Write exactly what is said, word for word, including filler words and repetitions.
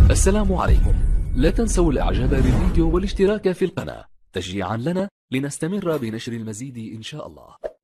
السلام عليكم. لا تنسوا الاعجاب بالفيديو والاشتراك في القناة تشجيعا لنا لنستمر بنشر المزيد إن شاء الله.